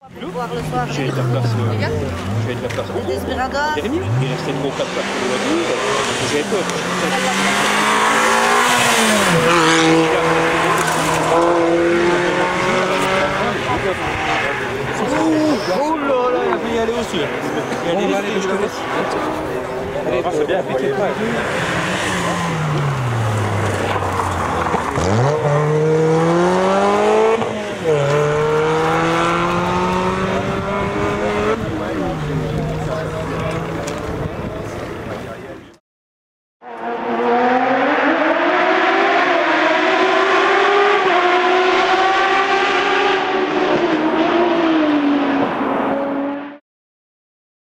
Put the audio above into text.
Voir le soir. J'ai de la place. J'ai de la place. Les Desperados. Jérémy, il restait 3 ou 4 places pour le voiture. J'avais peur.